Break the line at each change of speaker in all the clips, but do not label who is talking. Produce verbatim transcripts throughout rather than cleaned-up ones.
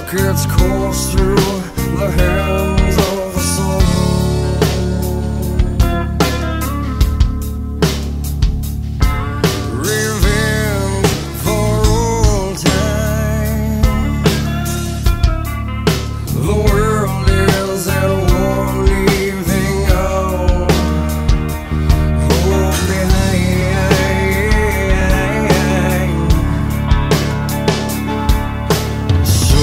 took its course through the hands of a soul. Revenge for old time. The world is at war, leaving all hope behind. So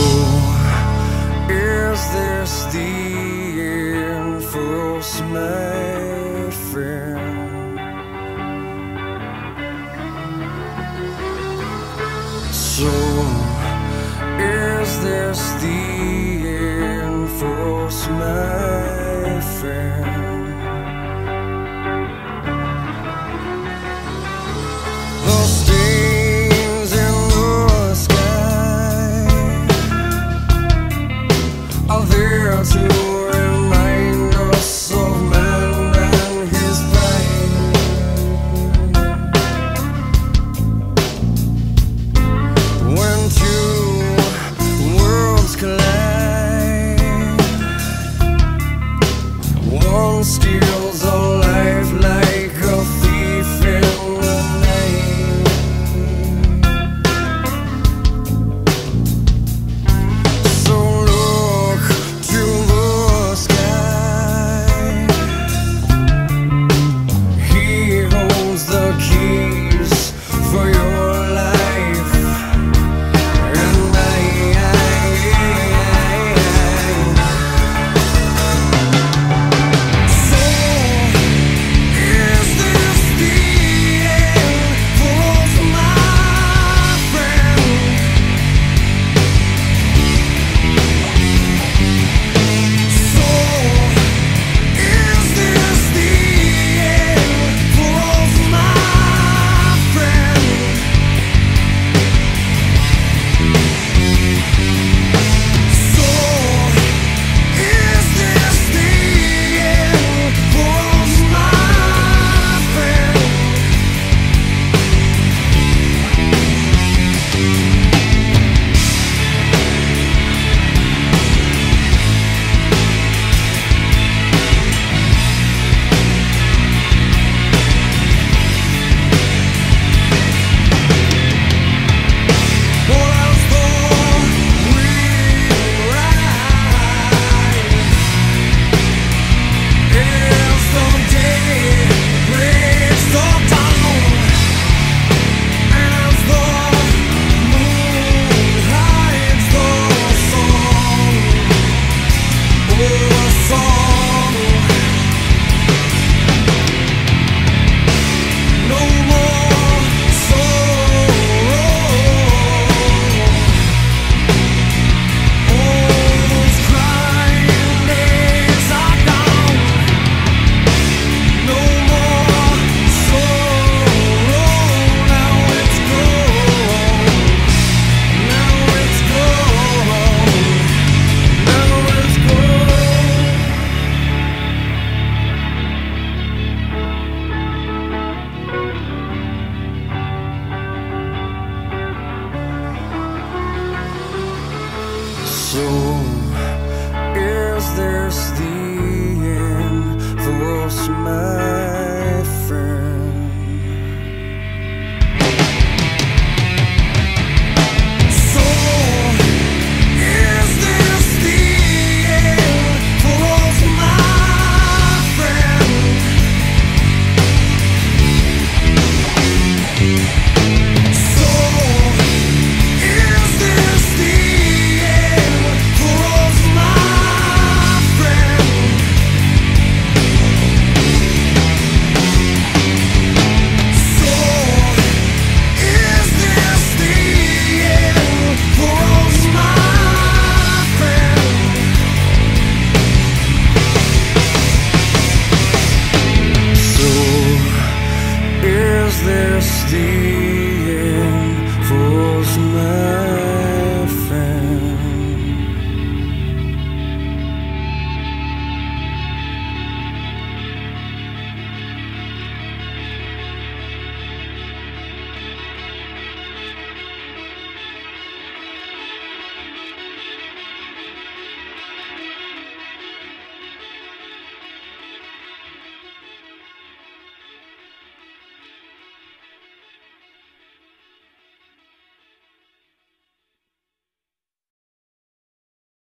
is this the end for us, my friend? So is this the end for us, my friend? The stains in the sky are there to remind us of man and his plight. When two worlds collide, one steals a life like a thief in the night. So look to the sky. He holds the keys for your life and mine. So is this the end for us, my friend? So is this the end for us, my friend? So is this the end for us, my friend? Or else the wind rise as the day breaks the dawn, as the moon hides the song, oh, a song. No more sorrow. All those crying days are gone. No more sorrow. Now it's gone. Now it's gone. Now it's gone. So